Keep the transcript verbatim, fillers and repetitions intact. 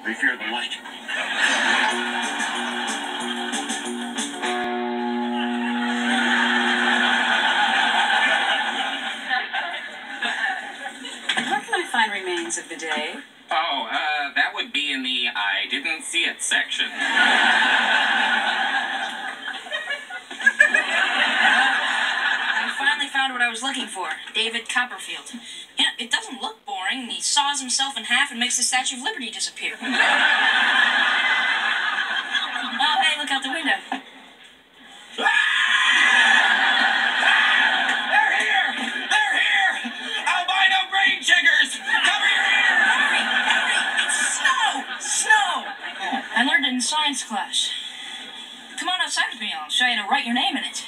We fear the light. Where can I find remains of the day? Oh, uh, that would be in the I didn't see it section. I finally found what I was looking for. David Copperfield. You know, it doesn't look boring. He saws himself in half and makes the Statue of Liberty disappear. Oh, hey, look out the window. They're here! They're here! Albino brain chiggers! Cover your ears! Hurry, hurry! It's snow! Snow! I learned it in science class. Come on outside with me. I'll show you how to write your name in it.